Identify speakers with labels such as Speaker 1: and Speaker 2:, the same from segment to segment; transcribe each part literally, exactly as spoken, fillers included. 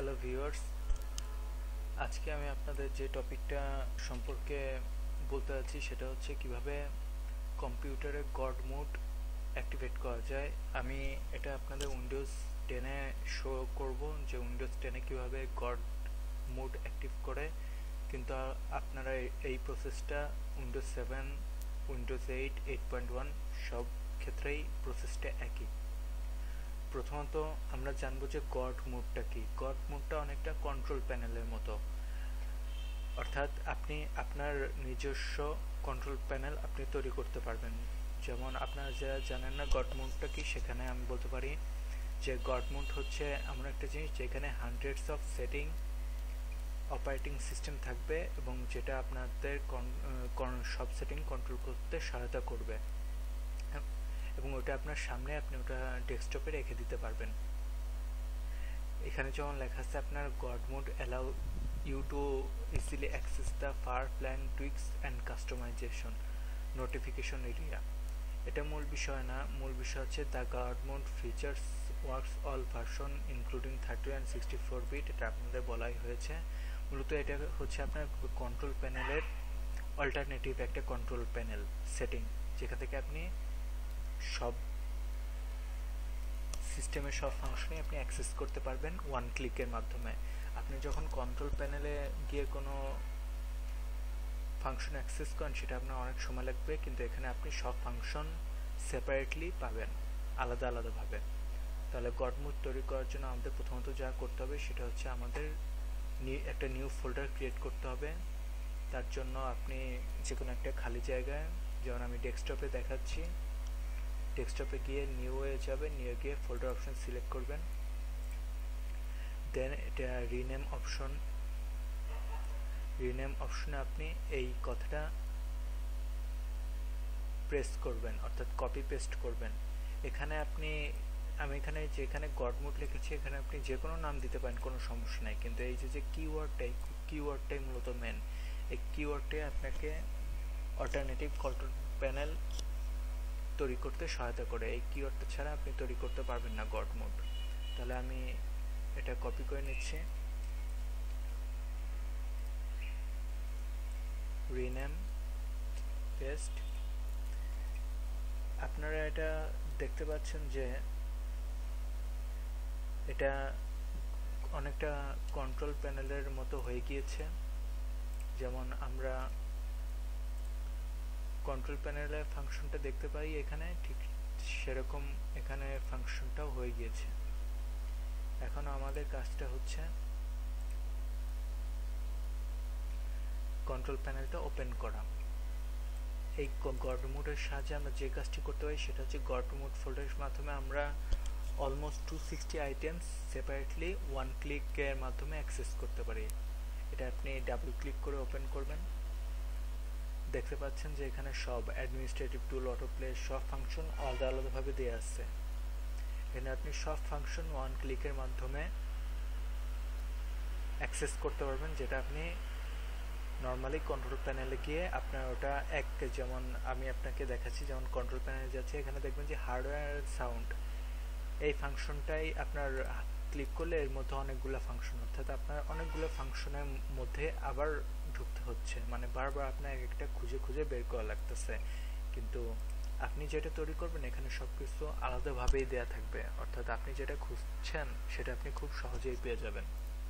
Speaker 1: Hello viewers, আজকে আমি আপনাদের যে টপিকটা সম্পর্কে বলতে যাচ্ছি সেটা হচ্ছে কিভাবে কম্পিউটারে গড মোড অ্যাক্টিভেট করা যায়। আমি এটা আপনাদের উইন্ডোজ টেনে শো করব যে উইন্ডোজ টেনে কিভাবে গড মোড অ্যাক্টিভ করে, কিন্তু আপনারা এই প্রসেসটা Windows seven, Windows eight, eight point one সব ক্ষেত্রেই প্রসেসটা একই। প্রথমত আমরা জানবো যে গড মোডটা কি। গড মোডটা অনেকটা কন্ট্রোল প্যানেলের মতো, অর্থাৎ আপনি আপনার নিজস্ব কন্ট্রোল প্যানেল আপনি তৈরি করতে পারবেন। যেমন আপনারা যারা জানেন না গড মোডটা কি, সেখানে আমি বলতে পারি যে গড মোড হচ্ছে এমন একটা জিনিস যেখানে hundreds of setting operating system থাকবে এবং যেটা আপনাদের সব সেটিং কন্ট্রোল করতে সহায়তা করবে, এবং ওটা আপনার সামনে আপনি ওটা ডেস্কটপে রেখে দিতে পারবেন। এখানে যেমন লেখা আছে আপনার god mode allow you to easily access the far plan tweaks and customization notification area. এটা মূল বিষয় না, মূল বিষয় হচ্ছে the god mode features works all version including thirty and sixty four bit. এটা আপনাদের বলাই হয়েছে। মূলত এটা হচ্ছে আপনার কন্ট্রোল প্যানেলের অল্টারনেটিভ একটা কন্ট্রোল প্যানেল সেটিং, যেখান থেকে আপনি সব সিস্টেমের সব ফাংশনই আপনি অ্যাক্সেস করতে পারবেন ওয়ান ক্লিকের মাধ্যমে। আপনি যখন কন্ট্রোল প্যানেলে গিয়ে কোনো ফাংশন অ্যাক্সেস করেন সেটা আপনার অনেক সময় লাগবে, কিন্তু এখানে আপনি সব ফাংশন সেপারেটলি পাবেন আলাদা আলাদাভাবে। তাহলে গড মোড তৈরি করার জন্য আমাদের প্রথমত যা করতে হবে সেটা হচ্ছে আমাদের একটা নিউ ফোল্ডার ক্রিয়েট করতে হবে। তার জন্য আপনি যে কোনো একটা খালি জায়গায়, যেমন আমি ডেস্কটপে দেখাচ্ছি, ডেস্কটপে গিয়ে নিউ এ যাবে, নিউ গিয়ে ফোল্ডার অপশন সিলেক্ট করবেন। দেন এটা রিনেম অপশন, রিনেম অপশনে আপনি এই কথাটা প্রেস করবেন, অর্থাৎ কপি পেস্ট করবেন। এখানে আপনি আমি এখানে যেখানে গড মোড লিখেছি এখানে আপনি যে কোনো নাম দিতে পারেন, কোনো সমস্যা নাই, কিন্তু এই যে যে কিওয়ার্ডটাই কিওয়ার্ডটাই মূলত মেন। এই কিওয়ার্ডটাই আপনাকে অল্টারনেটিভ কন্ট্রোল প্যানেল তৈরি করতে সহায়তা করে। এই কিওয়ার্ডটা ছাড়া আপনি তৈরি করতে পারবেন না গড মোড। তাহলে আমি এটা কপি করে নিচ্ছি, রিনেম পেস্ট। আপনারা এটা দেখতে পাচ্ছেন যে এটা অনেকটা কন্ট্রোল প্যানেলের মতো হয়ে গিয়েছে। যেমন আমরা কন্ট্রোল প্যানেলের ফাংশনটা দেখতে পাই এখানে, ঠিক সেরকম এখানে ফাংশনটাও হয়ে গিয়েছে। এখন আমাদের কাজটা হচ্ছে কন্ট্রোল প্যানেলটা ওপেন করা। এই গড মোডের সাহায্যে আমরা যে কাজটি করতে পারি সেটা হচ্ছে গড মোড ফোল্ডারের মাধ্যমে আমরা almost two sixty items separately one ক্লিকের মাধ্যমে অ্যাক্সেস করতে পারি। এটা আপনি ডাবল ক্লিক করে ওপেন করবেন, দেখতে পাচ্ছেন যে এখানে সব অ্যাডমিনিস্ট্রেটিভ টুল, অটো প্লে সব ফাংশন আলাদা আলাদাভাবে দেওয়া আছে। এখানে আপনি সব ফাংশন ওয়ান ক্লিকের মাধ্যমে অ্যাক্সেস করতে পারবেন, যেটা আপনি নর্মালি কন্ট্রোল প্যানেলে গিয়ে আপনার ওটা এক, যেমন আমি আপনাকে দেখাচ্ছি, যেমন কন্ট্রোল প্যানেলে যাচ্ছে, এখানে দেখবেন যে হার্ডওয়্যার সাউন্ড, এই ফাংশনটাই আপনার ক্লিক করলে এর মধ্যে অনেকগুলো ফাংশন, অর্থাৎ আপনার অনেকগুলো ফাংশনের মধ্যে আবার ঢুকতে হচ্ছে, মানে বারবার আপনার একটা খুঁজে খুঁজে বের করা লাগতেছে। কিন্তু আপনি যেটা তৈরি করবেন এখানে সব কিছু আলাদাভাবেই দেওয়া থাকবে, অর্থাৎ আপনি যেটা খুঁজছেন সেটা আপনি খুব সহজেই পেয়ে যাবেন।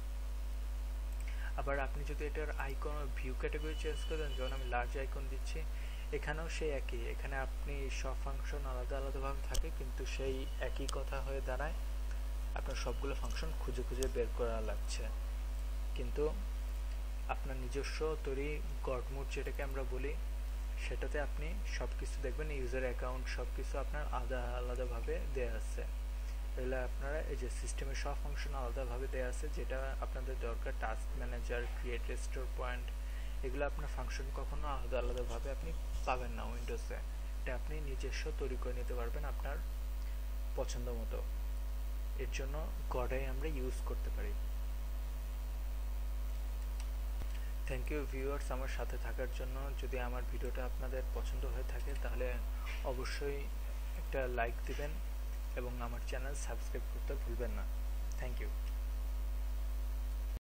Speaker 1: আবার আপনি যদি এটার আইকন ভিউ ক্যাটাগরি চেঞ্জ করেন, যেমন আমি লার্জ আইকন দিচ্ছি, এখানেও সেই একই, এখানে আপনি সব ফাংশন আলাদা আলাদাভাবে থাকে, কিন্তু সেই একই কথা হয়ে দাঁড়ায় আপনার সবগুলো ফাংশন খুঁজে খুঁজে বের করা লাগছে। কিন্তু আপনার নিজস্ব তৈরি গড মোড যেটাকে আমরা বলি, সেটাতে আপনি সব কিছু দেখবেন, ইউজার অ্যাকাউন্ট সব কিছু আপনার আলাদা আলাদাভাবে দেওয়া আছে। এগুলো আপনারা এই যে সিস্টেমের সব ফাংশন আলাদাভাবে দেওয়া আছে, যেটা আপনাদের দরকার task manager, create restore point, এগুলো আপনার ফাংশন কখনো আলাদা আলাদাভাবে আপনি পাবেন না উইন্ডোজে। এটা আপনি নিজস্ব তৈরি করে নিতে পারবেন আপনার পছন্দ মতো। এর জন্য গডাই আমরা ইউজ করতে পারি। থ্যাংক ইউ ভিউয়ার্স আমার সাথে থাকার জন্য। যদি আমার ভিডিওটা আপনাদের পছন্দ হয়ে থাকে তাহলে অবশ্যই একটা লাইক দিবেন এবং আমার চ্যানেল সাবস্ক্রাইব করতে ভুলবেন না। Thank you.